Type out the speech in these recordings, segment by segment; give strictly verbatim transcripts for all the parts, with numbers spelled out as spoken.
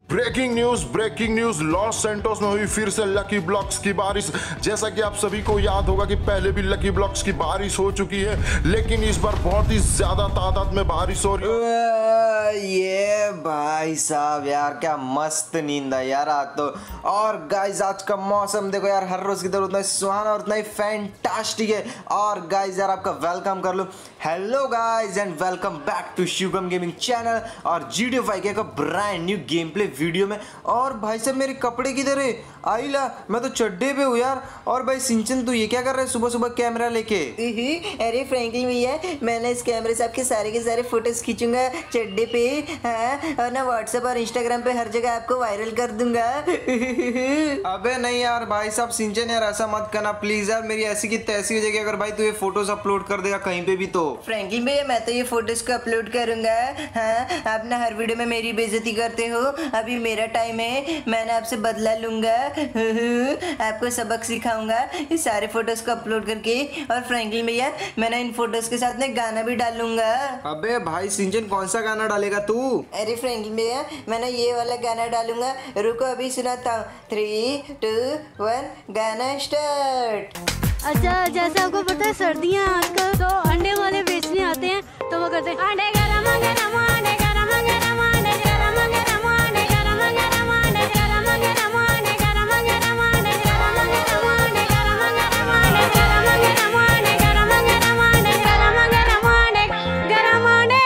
Breaking news breaking news Los Santos में हुई फिर से लकी ब्लॉक्स की बारिश। जैसा कि आप सभी को याद होगा कि पहले भी लकी ब्लॉक्स की बारिश हो चुकी है, लेकिन इस बार बहुत ही ज्यादा तादाद में बारिश हो रही है। ये भाई साहब यार क्या मस्त नींद है यार आज तो। और गाइस आज का मौसम देखो यार, हर रोज की तरह उतना ही सुहाना और उतना ही फैंटास्टिक है। और गाइस यार आपका वेलकम कर लूं। Hello guys and welcome back to Shivam gaming channel और जी टी ए फाइव का brand new game play video में। और भाई साहब मेरे कपड़े किधर है? आइला मैं तो चड्डे पे हूँ यार। और भाई सिंचन तू ये क्या कर रहा है सुबह सुबह कैमरा लेके? अरे फ्रैंकलिन भैया, मैंने इस कैमरे से आपके सारे के सारे फोटोज खींचूंगा चड्डे पे, हाँ, और ना व्हाट्सएप और इंस्टाग्राम पे हर जगह आपको वायरल कर दूंगा। अबे नहीं यार भाई साहब सिंचन यार ऐसा मत करना प्लीज यार, मेरी ऐसी की तैसी हो जाएगी अगर भाई तू ये फोटोज अपलोड कर देगा कहीं पे भी तो। फ्रैंकलिन भैया मैं तो ये फोटोज को अपलोड करूंगा। हाँ, आप ना हर वीडियो में मेरी बेइज्जती करते हो। अभी मेरा टाइम है, मैंने आपसे बदला लूंगा, आपको सबक सिखाऊंगा ये सारे फोटोज को अपलोड करके। और फ्रैंकलिन भैया मैंने इन फोटोज के साथ में गाना भी डालूंगा। अबे भाई सिंचन कौन सा गाना डालेगा तू? अरे फ्रैंकलिन भैया मैंने ये वाला गाना डालूंगा, रुको अभी सुनाता हूँ। थ्री टू वन गाना स्टार्ट। अच्छा जैसा आपको पता है सर्दियाँ आजकल तो अंडे वाले बेचने आते हैं, तो वो करते हैं अंडे गरम गरम अंडे गरम गरम अंडे गरम गरम अंडे गरम गरम अंडे गरम गरम अंडे गरम गरम अंडे गरम गरम अंडे गरम गरम अंडे गरम गरम अंडे गरम गरम अंडे गरम गरम अंडे गरम अंडे।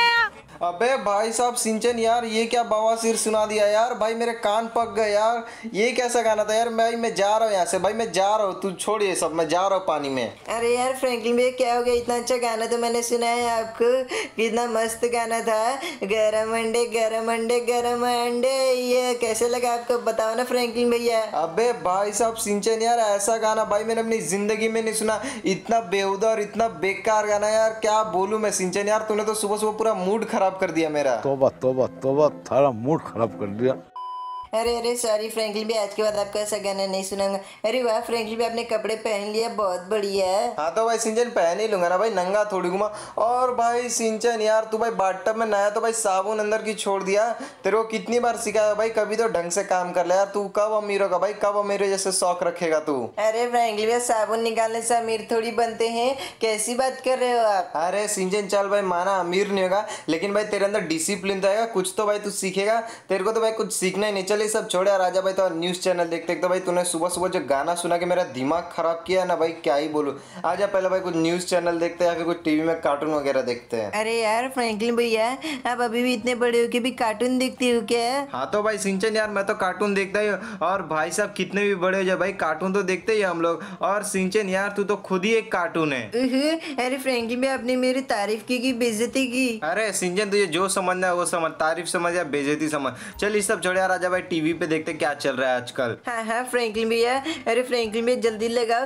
अबे भाई साहब सिंचन यार ये क्या बवासीर सुना दिया यार, भाई मेरे कान पक गए यार। ये कैसा गाना था यार? भाई मैं जा रहा हूँ यहाँ से, भाई मैं जा रहा हूँ, तू छोड़ ये सब, मैं जा रहा हूँ पानी में। अरे यार फ्रैंकलिन भैया क्या हो गया? इतना अच्छा गाना तो मैंने सुना है आपको, कितना मस्त गाना था। गरम अंडे गरम अंडे गरम अंडे, ये कैसे लगा आपको बताओ ना फ्रैंकलिन भैया। अबे भाई साहब सिंचन यार ऐसा गाना भाई मैंने अपनी जिंदगी में नहीं सुना, इतना बेहुदा और इतना बेकार गाना यार, क्या बोलूं मैं सिंचन यार, तूने तो सुबह सुबह पूरा मूड खराब कर दिया मेरा। तोबा तोबा तोबा, थारा मूड खराब कर दिया। अरे अरे सॉरी फ्रैंकलिन भैया, आज के बाद आपको ऐसा गाना नहीं सुनाऊंगा। अरे वाह फ्रैंकलिन भैया आपने कपड़े पहन लिया, बहुत बढ़िया है। हाँ तो भाई सिंचन पहन ही लूंगा ना भाई, नंगा थोड़ी घुमा। और भाई सिंचन यार तू भाई बाथटब में नहाया तो भाई साबुन अंदर की छोड़ दिया, तेरे को कितनी बार सिखाया भाई, कभी तो ढंग से काम कर ले यार। तू कब अमीर होगा भाई, कब अमीर जैसे शौक रखेगा तू? अरे फ्रैंकलिन भैया साबुन निकालने से अमीर थोड़ी बनते हैं, कैसी बात कर रहे हो आप? अरे सिंचन चल भाई माना अमीर नहीं होगा, लेकिन भाई तेरे अंदर डिसिप्लिन तो आएगा, कुछ तो भाई तू सीखेगा। तेरे को तो भाई कुछ सीखना ही नहीं, चल ये सब छोड़ यार, आजा भाई तो न्यूज चैनल देखते। तो भाई तूने सुबह सुबह जो गाना सुना के मेरा दिमाग खराब किया ना भाई, क्या ही बोलूं। आजा पहले भाई कुछ न्यूज चैनल देखते हैं या फिर कुछ टीवी में कार्टून वगैरह देखते हैं। अरे यार फ्रैंकलिन भैया आप अभी भी इतने बड़े हो के भी कार्टून देखते हो क्या? हाँ तो भाई सिंचन यार मैं तो कार्टून देखता ही हूँ, और भाई साहब कितने भी बड़े हो जाए भाई कार्टून तो देखते ही हम लोग। और सिंचन यार तू तो खुद ही एक कार्टून है। अरे फ्रैंकलिन भैया आपने मेरी तारीफ की कि बेइज्जती की? अरे सिंचन तुझे जो समझना है वो समझ, तारीफ समझ या बेइज्जती समझ। चल ये सब छोड़ यार, आजा भाई टीवी पे देखते क्या चल रहा है आजकल। हाँ हाँ फ्रैंकलिन भैया, अरे फ्रैंकलिन भैया जल्दी लगाओ।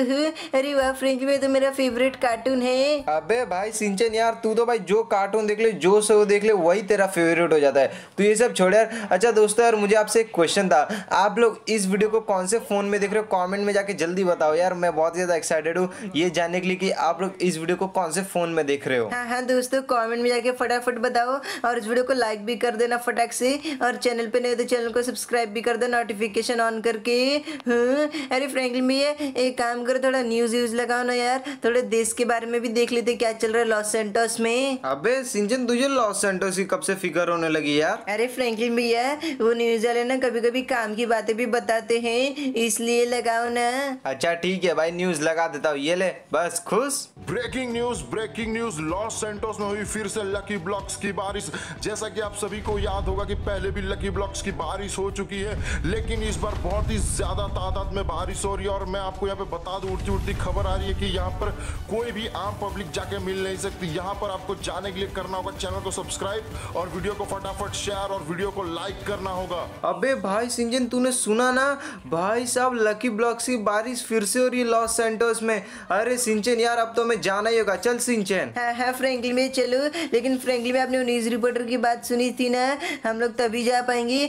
अरे वाह फ्रैंकलिन भैया तो मेरा फेवरेट कार्टून है। अबे भाई सिंचन यार तू तो भाई जो कार्टून देख ले, जो शो देख ले, वही तेरा फेवरेट हो जाता है। तू ये सब छोड़ यार। अच्छा दोस्तों यार मुझे आपसे एक क्वेश्चन था, आप लोग इस वीडियो को कौन से फोन में देख रहे हो? कमेंट में जाके जल्दी बताओ यार, मैं बहुत ज्यादा एक्साइटेड हूँ ये जानने के लिए कि आप लोग इस वीडियो को कौन से फोन में देख रहे हो। हाँ हाँ दोस्तों कमेंट में जाके फटाफट बताओ, और इस वीडियो को लाइक भी कर देना फटाक से, और चैनल पे नहीं तो चैनल को सब्सक्राइब भी कर दो नोटिफिकेशन ऑन करके। हाँ, अरे फ्रैंकलिन भैया एक काम करो, थोड़ा न्यूज व्यूज लगाओ ना यार, थोड़े देश के बारे में भी देख लेते क्या चल रहा है लॉस सैंटोस में। अबे सिंचन तुझे लॉस सैंटोस की कब से फिक्र होने लगी यार? अरे फ्रैंकलिन भैया वो न्यूज वाले ना कभी कभी काम की बातें भी बताते हैं, इसलिए लगाओ ना। अच्छा ठीक है भाई न्यूज लगा देता हूँ, ये ले बस खुश। Breaking news breaking news Los Santos में हुई फिर से लकी ब्लॉक्स की बारिश। जैसा कि आप सभी को याद होगा कि पहले भी लकी ब्लॉक्स की बारिश हो चुकी है, लेकिन इस बार बहुत ही ज्यादा तादाद में बारिश हो रही है। और मैं आपको यहाँ पे बता दूं, उड़ती उड़ती खबर आ रही है कि यहाँ पर कोई भी आम पब्लिक जाके मिल नहीं सकती। यहाँ पर आपको जाने के लिए करना होगा चैनल को सब्सक्राइब और वीडियो को फटाफट शेयर और वीडियो को लाइक करना होगा। अबे भाई सिंचन तूने सुना ना भाई साहब, लकी ब्लॉक्स की बारिश फिर से हो रही है लॉस सैंटोस में। अरे सिंचन यार अब तो हमें जाना ही होगा, चल सिंचन। हाँ हाँ फ्रैंकलिन में चलो, लेकिन फ्रैंकलिन में आपने न्यूज रिपोर्टर की बात सुनी थी ना, हम लोग तभी जा पाएंगे जब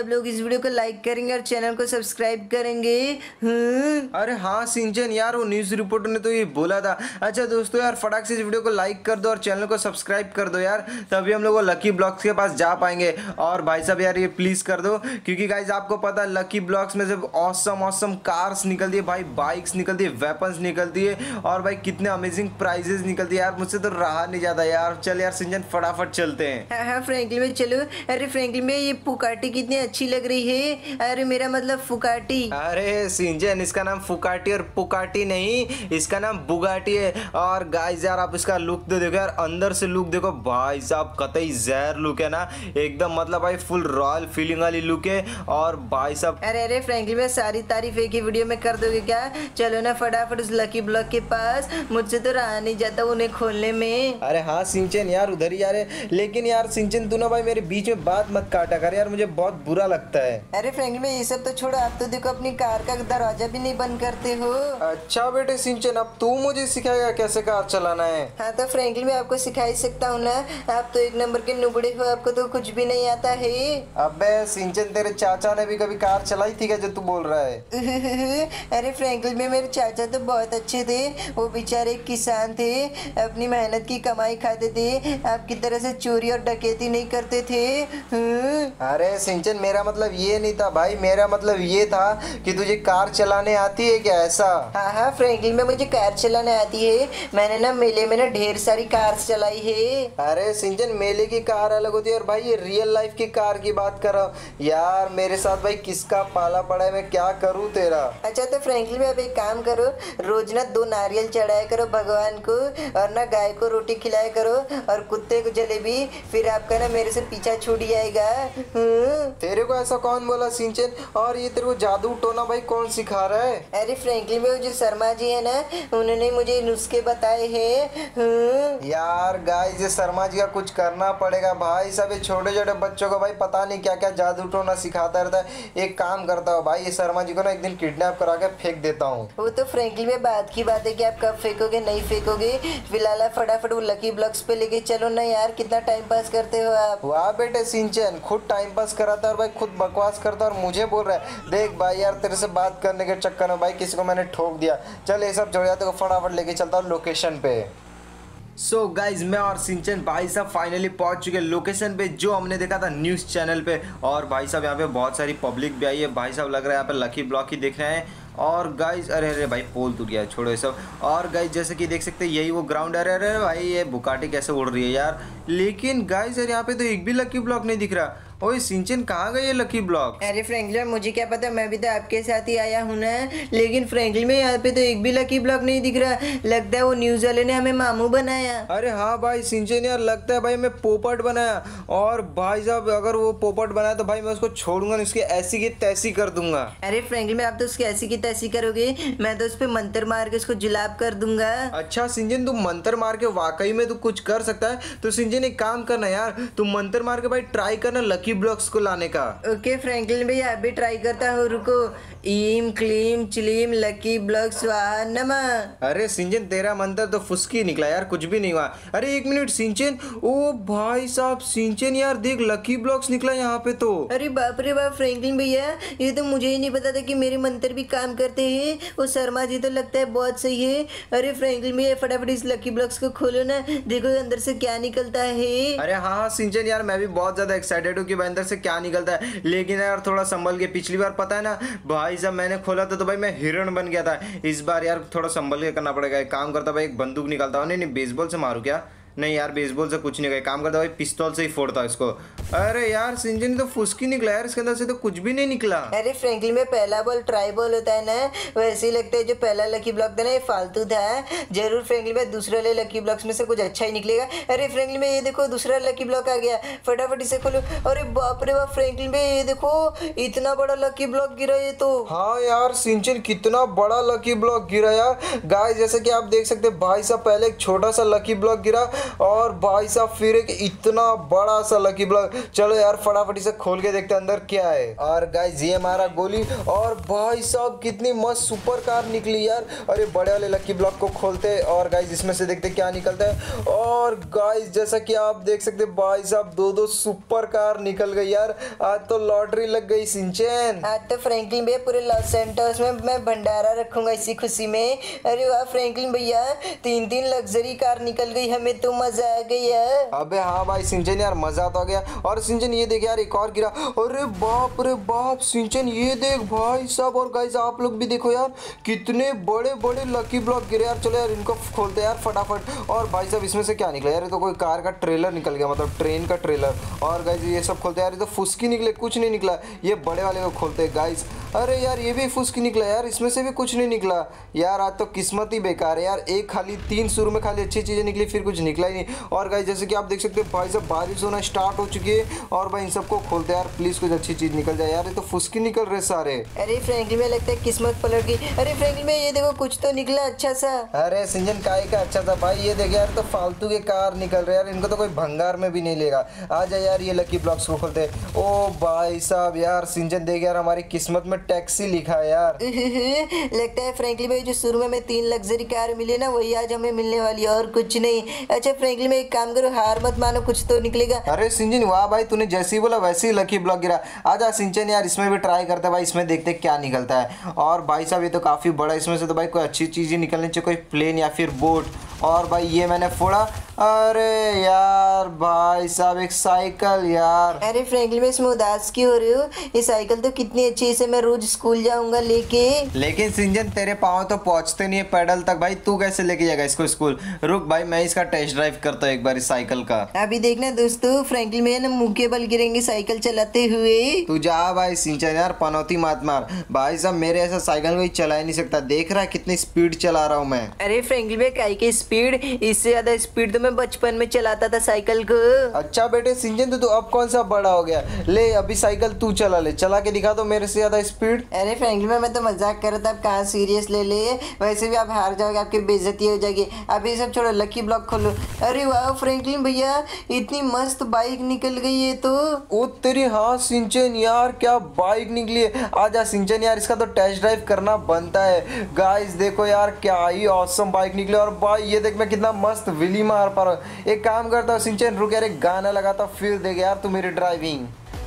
सब लोग इस वीडियो को लाइक करेंगे और चैनल को सब्सक्राइब करेंगे। हाँ। अरे हाँ सिंचन यार, वो न्यूज रिपोर्टर ने तो ये बोला था। अच्छा दोस्तों यार, फटाक से इस वीडियो को लाइक कर दो और चैनल को सब्सक्राइब कर दो यार, तभी हम लोग वो लकी ब्लॉक्स के पास जा पाएंगे। और भाई साहब यार ये प्लीज कर दो, क्योंकि गाइज आपको पता है लकी ब्लॉक्स में से ऑसम ऑसम कार्स निकलती है भाई, बाइक्स निकलती है, वेपन्स निकलती है, और भाई कितने अमेजिंग प्राइजेस निकलती है यार। मुझसे तो रहा नहीं जाता यार। चल यार सिंचन फटाफट चलते हैं। हाँ हाँ फ्रैंकलिन में चलो। अरे फ्रैंकलिन में ये फुकाटी कितनी अच्छी लग रही है। अरे मेरा मतलब फुकाटी। अरे सिंचन इसका नाम फुकाटी और पुकाटी नहीं, इसका नाम बुगाटी है। और गाइस यार आप इसका लुक तो देखो यार, अंदर से लुक देखो भाई साहब, कतई जहर लुक है ना एकदम, मतलब भाई फुल रॉयल फीलिंग वाली लुक है। और भाई साहब अरे अरे फ्रैंकलिन में सारी तारीफ एक ही वीडियो में कर दोगे क्या? चलो ना फटाफट उस लकी ब्लॉक के पास, मुझसे तो रहा नहीं जाता उन्हें खोलने में। अरे हाँ सिंचन यार उधर ही जा रहे, लेकिन यार सिंचन तू ना भाई मेरे बीच में बात मत काटा कर यार, मुझे बहुत बुरा लगता है। अरे फ्रैंकलिन में ये सब तो छोड़ो, आप तो देखो अपनी कार का दरवाजा भी नहीं बंद करते हो। अच्छा बेटे सिंचन, अब तू मुझे सिखाएगा कैसे कार चलाना है? हाँ तो फ्रैंकलिन में आपको सिखा ही सकता हूँ ना, आप तो एक नंबर के नुबड़े हो, आपको तो कुछ भी नहीं आता है। अबे सिंचन तेरे चाचा ने भी कभी कार चलाई थी क्या जो तू बोल रहा है? अरे फ्रैंकलिन में मेरे चाचा तो बहुत अच्छे थे, वो बेचारे एक किसान थे, अपनी मेहनत की कमाई खाते थे, आपकी तरह से चोरी और डकैती नहीं करते थे। अरे सिंचन मेरा मतलब ये नहीं था भाई, मेरा मतलब ये था कि तुझे कार चलाने आती है क्या ऐसा? हाँ हाँ फ्रैंकलिन में मुझे कार चलाने आती है, मैंने ना मेले में ना ढेर सारी कार चलाई है। अरे सिंचन मेले की कार अलग होती है और भाई ये रियल लाइफ की कार की बात कर रहा हूँ यार। मेरे साथ भाई किसका पाला पड़ा है, मैं क्या करूँ तेरा? अच्छा तो फ्रैंकलिन में अब एक काम करो, रोज ना दो नारियल चढ़ाया करो भगवान को, और ना गाय को रोटी खिलाया करो और कुत्ते को जलेबी, फिर आपका ना मेरे से पीछा छूट जाएगा। तेरे को ऐसा कौन बोला सिंचन? और ये तेरे को जादू टोना भाई कौन सिखा रहा है? अरे फ्रैंकलिन में जो शर्मा जी है ना, उन्होंने मुझे नुस्खे बताए हैं। यार गाइस ये शर्मा जी का कुछ करना पड़ेगा भाई साहब, ये छोटे छोटे बच्चों को भाई पता नहीं क्या क्या जादू टोना सिखाता रहता है। एक काम करता हूँ भाई, ये शर्मा जी को ना एक दिन किडनैप करा के फेंक देता हूँ। वो तो फ्रैंकलिन में बात की बात है कि आप कब फेंकोगे नहीं फेंकोगे, फिलहाल आप फटाफट वो लकी ब्लॉक्स पे लेके चलो ना यार, कितना टाइम पास करते हो आप। वाह बेटे सिंचन, खुद टाइम पास कराता है और भाई खुद बकवास करता है और मुझे बोल रहा है। देख भाई यार तेरे से बात करने के चक्कर में भाई किसी को मैंने ठोक दिया। चल ये सब छोड़ जाते को फटाफट लेके चलता हूँ लोकेशन पे। सो so गाइज मैं और सिंचन भाई साहब फाइनली पहुंच चुके लोकेशन पे जो हमने देखा था न्यूज़ चैनल पे। और भाई साहब यहाँ पे बहुत सारी पब्लिक भी आई है भाई साहब, लग रहा है यहाँ पे लकी ब्लॉक ही देख रहे हैं। और गाइज अरे अरे भाई पोल टूट गया, छोड़ो ये सब। और गाइज जैसे कि देख सकते हैं यही वो ग्राउंड है। अरे अरे भाई ये बुकाटी कैसे उड़ रही है यार। लेकिन गाइज यार यहाँ पे तो एक भी लकी ब्लॉक नहीं दिख रहा। ओए सिंचन कहाँ गए ये लकी ब्लॉक? अरे फ्रैंकलिन मुझे क्या पता, मैं भी तो आपके साथ ही आया हूँ ना। लेकिन फ्रैंकलिन में यहाँ पे तो एक भी लकी ब्लॉक नहीं दिख रहा, लगता है वो न्यूज़ वाले ने हमें मामू बनाया। अरे हाँ भाई सिंचन यार लगता है भाई मैं पोपट बनाया। और भाई साहब अगर वो पोपट बनाया तो भाई मैं उसको छोड़ूंगा नहीं, उसकी ऐसी की तैसी कर दूंगा। अरे फ्रैंकलिन में आप तो उसकी ऐसी की तैसी करोगे, मैं तो उस पर मंत्र मार के उसको जुलाब कर दूंगा। अच्छा सिंचन तू मंत्र मार के वाकई में तू कुछ कर सकता है तो सिंचन एक काम करना यार, तू मंत्र मार के भाई ट्राई करना लकी ब्लॉक्स को लाने का। ओके फ्रैंकलिन भैया अभी ट्राई करता हूँ, रुको। ईम क्लीम चिलीम लकी ब्लॉक स्वाहा नमः। अरे सिंचन तेरा मंत्र तो फुसकी निकला यार, कुछ भी नहीं हुआ। अरे एक मिनट सिंचन, ओ भाई साहब सिंचन यार देख लकी ब्लॉक्स निकला यहाँ पे तो। अरे बाप रे बाप फ्रैंकलिन भैया, ये तो मुझे ही नहीं पता था कि मेरे मंत्र भी काम करते हैं। वो शर्मा जी तो लगता है बहुत सही है। अरे फ्रैंकलिन भैया फटाफट इस लकी ब्लॉक्स को खोलो ना, देखो अंदर से क्या निकलता है। अरे हाँ हाँ सिंचन यार मैं भी बहुत ज्यादा एक्साइटेड हूँ कि भाई अंदर से क्या निकलता है। लेकिन यार थोड़ा संभल के, पिछली बार पता है ना भाई साहब मैंने खोला था तो भाई मैं हिरण बन गया था। इस बार यार थोड़ा संभल के करना पड़ेगा। एक काम करता भाई एक बंदूक निकालता हूँ। नहीं नहीं बेसबॉल से मारूँ क्या? नहीं यार बेसबॉल से कुछ नहीं, काम करता भाई पिस्तौल से ही फोड़ता इसको। अरे यार सिंचन तो फुसकी निकला यार, इसके अंदर से तो कुछ भी नहीं निकला। अरे फ्रैंकलिन में पहला बॉल ट्राई बॉल होता है ना, वैसे ही लगता है जो पहला लकी ब्लॉक था ना ये फालतू था। जरूर फ्रैंकलिन में दूसरे वाले लकी ब्लॉक्स में से कुछ अच्छा ही निकलेगा। अरे फ्रैंकलिन में ये देखो दूसरा लकी ब्लॉक आ गया, फटाफट इसे खोलो। अरे बाप रे बाप फ्रैंकलिन में ये देखो इतना बड़ा लकी ब्लॉक गिरा ये तो। हाँ यार सिंचन कितना बड़ा लकी ब्लॉक गिरा यार। गाइस जैसे कि आप देख सकते हैं भाई साहब पहले एक छोटा सा लकी ब्लॉक गिरा और भाई साहब फिर एक इतना बड़ा सा लकी ब्लॉक। चलो यार फटाफट इसे खोल के देखते हैं अंदर क्या है। और गाइस ये हमारा गोली, और भाई साहब कितनी मस्त सुपर कार निकली यार। अरे बड़े वाले लकी ब्लॉक को खोलते हैं और गाइस इसमें से देखते क्या निकलता है। और गाइस जैसा कि आप देख सकते हैं भाई साहब दो दो सुपर कार निकल गई यार। आज तो लॉटरी लग गई सिंचन। आज तो फ्रैंकलिन भैया पूरे लॉस सैंटोस में मैं भंडारा रखूंगा इसी खुशी में। अरे वाह फ्रैंकलिन भैया, तीन तीन लग्जरी कार निकल गई, हमें तो मजा आ गया। अबे हाँ भाई सिंचन यार मजा तो आ गया। और सिंचन ये देख यार एक और गिरा। अरे बाप रे बाप सिंचन ये देख भाई साहब। और गाइस आप लोग भी देखो यार कितने बड़े बड़े लकी ब्लॉक गिरे यार। चलो यार इनको खोलते यार फटाफट। और भाई साहब इसमें से क्या निकला यार, ये तो कोई कार का ट्रेलर निकल गया, मतलब ट्रेन का ट्रेलर। और गाइस ये सब खोलते यार, ये तो फुस्की निकले, कुछ नहीं निकला। ये बड़े वाले को खोलते गाइस। अरे यार ये भी फुस्की निकला यार, इसमें से भी कुछ नहीं निकला यार। आज तो किस्मत ही बेकार है यार। एक खाली तीन शुरू में खाली अच्छी चीजें निकली, फिर कुछ निकला ही नहीं। और गाइस जैसे कि आप देख सकते हैं भाई साहब बारिश होना स्टार्ट हो चुकी है। और भाई इन सबको खोलते यार, प्लीज कुछ अच्छी चीज निकल जाए यार। ये तो फुस्की निकल रहे सारे। अरे फ्रैंकलिन में लगता है किस्मत पलट गई। अरे फ्रैंकलिन में ये देखो कुछ तो निकला अच्छा सा। अरे सिंजन काय का अच्छा था भाई, ये देख यार तो फालतू के कार निकल रहे यार। इनको तो कोई भंगार में भी नहीं लेगा। आ जा यार ये लकी ब्लॉक्स को खोलते। ओ भाई साहब यार सिंजन देख यार हमारी किस्मत में टैक्सी लिखा है यार। लगता है फ्रैंकलिन में जो शुरू में हमें तीन लग्जरी कार मिले ना वही आज हमें मिलने वाली है और कुछ नहीं। अच्छा फ्रैंकलिन में एक काम करो, हार मत मानो, कुछ तो निकलेगा। अरे सिंजन वाह भाई तूने जैसे ही बोला वैसे ही लकी ब्लॉक गिरा। आजा सिंचन यार इसमें भी ट्राई करते हैं भाई, इसमें देखते क्या निकलता है। और भाई साहब ये तो काफी बड़ा, इसमें से तो भाई कोई अच्छी चीज ही निकलनी चाहिए, कोई प्लेन या फिर बोट। और भाई ये मैंने फोड़ा। अरे यार भाई साहब एक साइकिल यार। अरे फ्रैंकलिन में इसमें उदास क्यों हो रहे हो? ये साइकिल तो कितनी अच्छी है, इसे मैं रोज स्कूल जाऊंगा लेके। लेकिन सिंजन तेरे पाँव तो पहुंचते नहीं है पैडल तक भाई, तू कैसे लेके जाएगा इसको स्कूल? रुक भाई मैं इसका टेस्ट ड्राइव करता हूँ एक बार इस साइकिल का। अभी देखना दोस्तों फ्रैंकलिन में ना मुंह के बल गिरेंगे साइकिल चलाते हुए। तू जा भाई सिंचन यार पनौती मत मार। भाई साहब मेरे ऐसा साइकिल कोई चला ही नहीं सकता, देख रहा है कितनी स्पीड चला रहा हूँ मैं। अरे फ्रैंकलिन में काई की स्पीड, इससे ज्यादा स्पीड तो मैं बचपन में चलाता था साइकिल को। अच्छा बेटे सिंजन तो तू अब कौन सा बड़ा हो गया, ले अभी साइकिल तू चला ले, चला के दिखा दो मेरे से ज्यादा स्पीड। अरे फ्रैंकलिन में मैं तो मजाक कर रहा था, अब कहाँ सीरियस ले ले। वैसे भी आप हार जाओगे, आपकी बेइज्जती हो जाएगी। अभी सब छोड़ो, लकी ब्लॉक खोलो। अरे वाह फ्रैंकलिन भैया इतनी मस्त बाइक निकल गई है तो। ओ तेरी हाँ सिंचन यार क्या बाइक निकली है। आजा सिंचन यार इसका तो टेस्ट ड्राइव करना बनता है। गाइस देखो यार क्या ही ऑसम बाइक निकली। और भाई ये देख मैं कितना मस्त विली मार पा रहा हूँ। एक काम करता हूँ सिंचन रुक यार एक गाना लगाता हूँ, फिर देख यार तू मेरी ड्राइविंग।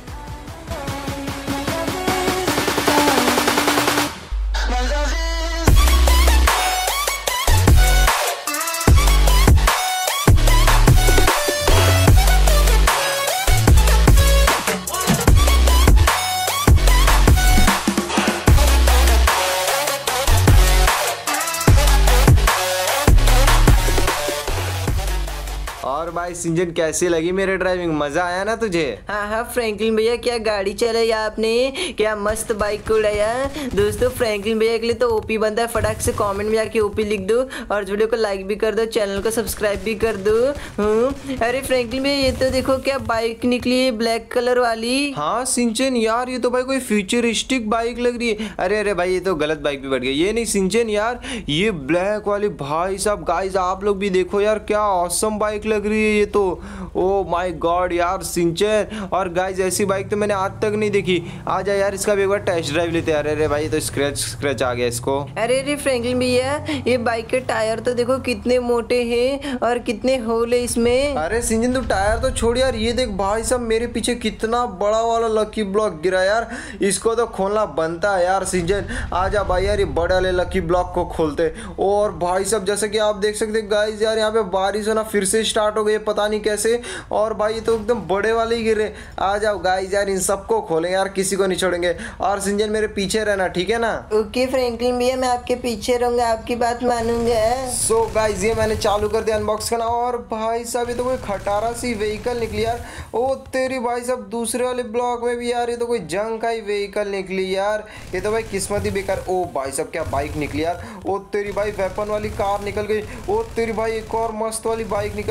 और भाई सिंजन कैसी लगी मेरी ड्राइविंग, मजा आया ना तुझे? हाँ हाँ फ्रैंकलिन भैया क्या गाड़ी चलाई आपने, क्या मस्त बाइक को उड़ाया। दोस्तों फ्रैंकलिन भैया के लिए तो ओपी बनता है, फटाक से कमेंट में जाके ओपी लिख दो और वीडियो को लाइक भी कर दो, चैनल को सब्सक्राइब भी कर दो। अरे फ्रैंकलिन भैया ये तो देखो क्या बाइक निकली है ब्लैक कलर वाली। हाँ सिंचन यार ये तो भाई कोई फ्यूचरिस्टिक बाइक लग रही है। अरे अरे भाई ये तो गलत बाइक भी बढ़ गई, ये नहीं सिंचन यार ये ब्लैक वाली। भाई साहब गाइस आप लोग भी देखो यार क्या ऑसम बाइक लग रही है ये तो। ओ माय गॉड यार सिंचन। और गाइस ऐसी बाइक तो मैंने आज तक नहीं देखी। आ जा यार इसका भी एक बार टेस्ट ड्राइव लेते हैं। अरे अरे भाई तो स्क्रैच स्क्रैच आ गया इसको। अरे अरे फ्रैंकलिन भैया ये बाइक के टायर तो देखो कितने मोटे हैं और कितने होल है इसमें। अरे सिंचन तू टायर तो छोड़ यार, ये देख भाई साहब मेरे पीछे कितना बड़ा वाला लकी ब्लॉक गिरा यार, इसको तो खोलना बनता है यार सिंचन। आ जा भाई यार ये बड़े वाले लकी ब्लॉक को खोलते। और भाई साहब जैसे कि आप देख सकते गाइस यार यहाँ पे बारिश होना फिर से स्टार्ट हो गई, पता नहीं कैसे। और भाई ये तो एकदम बड़े वाले ही गिरे। आ जाओ गाइस यार इन सबको खोलेंगे यार, किसी को नहीं छोड़ेंगे। और सिंचन मेरे पीछे रहना ठीक है ना? ओके फ्रैंकलिन भैया मैं आपके पीछे रहूंगा, आपकी बात मानूंगा। सो so गाइस ये मैंने चालू कर दिया अनबॉक्स करना। और भाई साहब ये तो कोई खटारा सी व्हीकल निकली यार। ओ तेरी भाई साहब दूसरे वाले ब्लॉक में भी यार ये तो कोई जंग का ही व्हीकल निकली यार, ये तो भाई किस्मत ही बेकार। ओ भाई साहब क्या बाइक निकली यार। ओ तेरी भाई वेपन वाली कार निकल गई। ओ तेरी भाई एक और मस्त वाली बाइक निकल गई।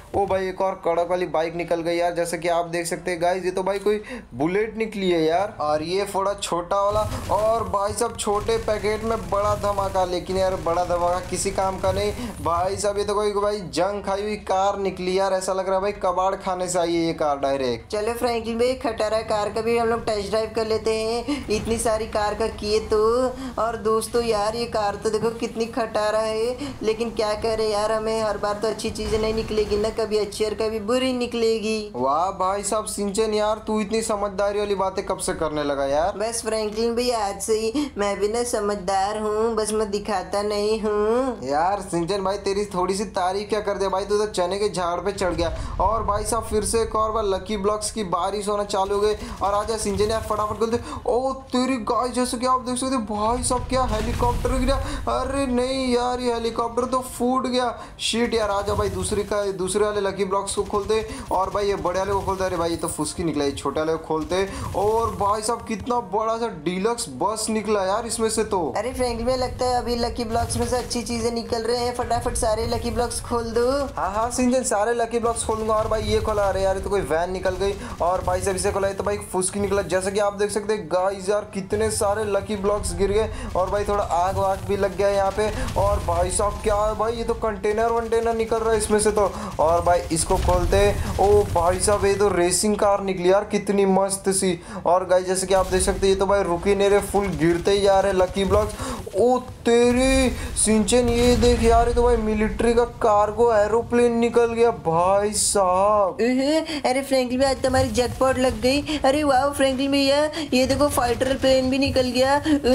ओ भाई एक और कड़क वाली बाइक निकल गई यार, जैसे कि आप देख सकते हैं गाइस। ये तो भाई कोई बुलेट निकली है यार। और ये थोड़ा छोटा वाला, और भाई साहब छोटे पैकेट में बड़ा धमाका, लेकिन यार बड़ा धमाका किसी काम का नहीं भाई साहब। ये तो कोई भाई जंग खाई हुई कार निकली यार, ऐसा लग रहा है भाई कबाड़ खाने से आई है ये कार डायरेक्ट। चलो फ्रैंकलिन भाई खटारा कार का भी हम लोग टेस्ट ड्राइव कर लेते हैं, इतनी सारी कार का किए तो। और दोस्तों यार ये कार तो देखो कितनी खटारा है, लेकिन क्या करे यार, हमें हर बार तो अच्छी चीजें नहीं निकलेगी ना, कभी अच्छी और कभी बुरी निकलेगी। वाह भाई साहब सिंचन यार, तू इतनी समझदारी वाली बातें कब से करने लगा यार? बस फ्रैंकलिन भाई आज से ही मैं भी ना समझदार हूँ, बस मैं दिखाता नहीं हूँ। यार सिंचन भाई तेरी थोड़ी सी तारीफ क्या कर दे भाई, तू तो चने के झाड़ पे चढ़ गया। और भाई साहब फिर से एक और बार लकी ब्लॉक्स की बारिश होना चालू हो गई। और आजा सिंचन यार फटाफट बोलते। ओ तेरी गाय, जैसे कि आप देख सकते भाई साहब क्या हेलीकॉप्टर गिरा। अरे नहीं यार ये हेलीकॉप्टर तो फूट गया। शिट यार आजा भाई दूसरी का दूसरे वाले लकी ब्लॉक्स को खोलते, और भाई ये बड़े वाले को खोलते। अरे भाई ये तो फुसकी निकला, ये छोटे वाले को खोलते। और भाई साहब कितना बड़ा सा डीलक्स बस निकला यार इसमें से तो। अरे फ्रैंकलिन में लगता है अभी लकी ब्लॉक्स में से अच्छी चीजें निकल रहे हैं, फटाफट सारे लकी ब्लॉक्स खोल दो। हाँ हाँ सिंचन सारे लकी ब्लॉक्स खोल दूंगा। और भाई ये खोला, अरे यार ये तो कोई वैन निकल गई। और भाई साहब इसे खोला, ये तो भाई फुसकी निकला। जैसे कि आप देख सकते हैं गाइस यार कितने सारे लकी ब्लॉक्स गिर गए, और भाई थोड़ा आग वाग भी लग गया यहाँ पे। और भाई साहब क्या है भाई, ये तो कंटेनर वंटेनर निकल रहा है इसमें से तो। और भाई इसको खोलते, ओ भाई साहब ये तो रेसिंग कार निकली यार कितनी मस्त सी। और गाइस जैसे कि आप देख सकते हैं ये तो भाई रुकी नहीं रहे, फुल गिरते ही जा रहे लकी ब्लॉक्स। ओ तेरी सिंचन ये देख यार, ये तो भाई मिलिट्री का कार्गो एरोप्लेन निकल गया भाई साहब। अरे फ्रैंकलिन भाई आज तो हमारी जैकपॉट लग गई। अरे वाह फ्रैंकलिन भैया ये देखो फाइटर प्लेन भी निकल गया,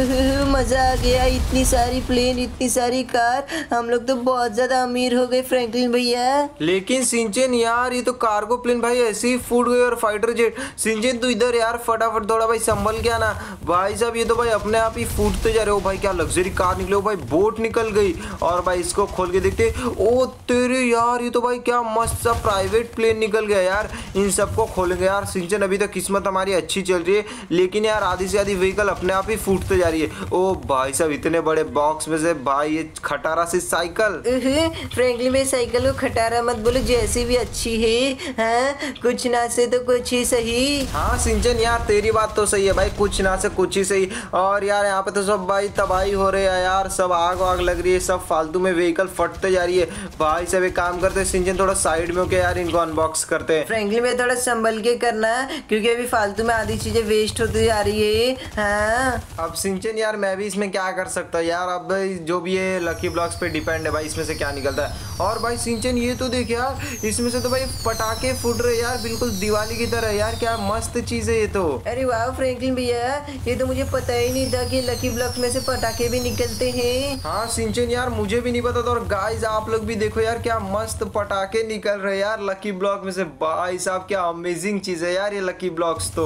मजा आ गया। इतनी सारी प्लेन, इतनी सारी कार, हम लोग तो बहुत ज्यादा अमीर हो गए फ्रैंकलिन भैया। लेकिन सिंचन यार ये तो कार्गो प्लेन भाई ऐसे ही फूट गए, और फाइटर जेट। सिंचन तू इधर यार फटाफट थोड़ा भाई संभल गया ना भाई साहब, ये तो भाई अपने आप ही फूटते जा रहे हो। भाई क्या लग्जरी कार निकले, भाई बोट निकल गई। और भाई इसको खोल के देखते, ओ तेरे यार ये तो भाई क्या मस्त सा प्राइवेट प्लेन निकल गया यार। इन सबको खोलेंगे यार सिंचन, अभी तक किस्मत हमारी अच्छी चल रही है, लेकिन यार आधी से आधी व्हीकल अपने आप ही फूटते जा रही है। ओ भाई साहब इतने बड़े बॉक्स में से भाई ये खटारा सी साइकिल। फ्रैंकलिन भाई साइकिल को खटारा मत बोलो, जैसी भी अच्छी है। हाँ कुछ ना से तो कुछ ही सही। हाँ सिंचन यार तेरी बात तो सही है भाई, कुछ ना से कुछ ही सही। और यार यहाँ पे तो सब भाई तबाही हो रही है यार, सब आग वाग लग रही है, सब फालतू में व्हीकल फटते जा रही है। भाई सब एक काम करते हैं सिंचन, थोड़ा साइड में होके यार इनको अनबॉक्स करते हैं। फ्रैंकलिन भाई थोड़ा संभल के करना, क्योंकि अभी फालतू में आधी चीजें वेस्ट होती जा रही है। हाँ अब सिंचन यार मैं भी इसमें क्या कर सकता हूँ यार, अब जो भी है लकी ब्लॉक्स पे डिपेंड है भाई इसमें से क्या निकलता है। और भाई सिंचन ये तो देख यार, इसमें से तो भाई पटाखे फूट रहे यार, बिल्कुल दिवाली की तरह यार, क्या मस्त चीज है ये तो। अरे वाह फ्रैंकलिन भैया ये तो मुझे पता ही नहीं था कि लकी ब्लॉक में से पटाखे भी निकलते हैं। हाँ सिंचन यार मुझे भी नहीं पता था। और गाइस आप लोग भी देखो यार क्या मस्त पटाखे निकल रहे यार लकी ब्लॉक में से। भाई साहब क्या अमेजिंग चीज है यार ये लकी ब्लॉक्स तो।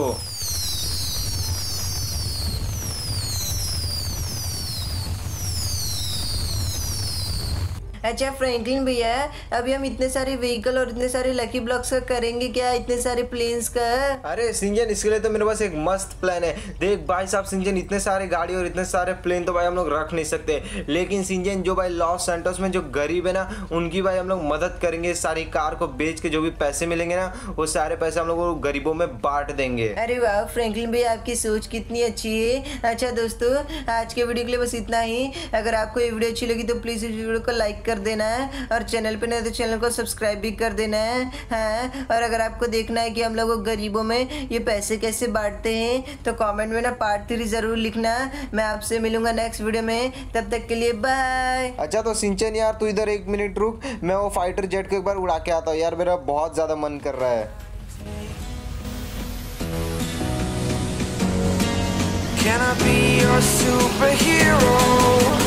अच्छा फ्रैंकलिन भैया अभी हम इतने सारे व्हीकल और इतने सारे लकी ब्लॉक्स का करेंगे क्या, इतने सारे प्लेन्स का? अरे सिंचन इसके लिए तो मेरे पास एक मस्त प्लान है। देख भाई साहब सिंचन इतने सारे गाड़ी और इतने सारे प्लेन तो भाई हम लोग रख नहीं सकते, लेकिन सिंचन जो भाई लॉस सैंटोस में जो गरीब है ना उनकी भाई हम लोग मदद करेंगे। सारी कार को बेच के जो भी पैसे मिलेंगे ना वो सारे पैसे हम लोग गरीबों में बांट देंगे। अरे वाह फ्रैंकलिन भैया आपकी सोच कितनी अच्छी है। अच्छा दोस्तों आज के वीडियो के लिए बस इतना ही। अगर आपको ये वीडियो अच्छी लगी तो प्लीज इस वीडियो को लाइक कर देना है, और चैनल पे नहीं तो चैनल को सब्सक्राइब भी कर देना है। हाँ और अगर आपको देखना है कि हम लोग गरीबों में ये पैसे कैसे बांटते हैं तो कमेंट में ना पार्ट थ्री जरूर लिखना। मैं आपसे मिलूंगा नेक्स्ट वीडियो में, तब तक के लिए बाय। अच्छा तो सिंचन यार तू इधर एक मिनट रुक, मैं वो फाइटर जेट को एक बार उड़ा के आता हूँ यार, मेरा बहुत ज्यादा मन कर रहा है। Can I be your superhero?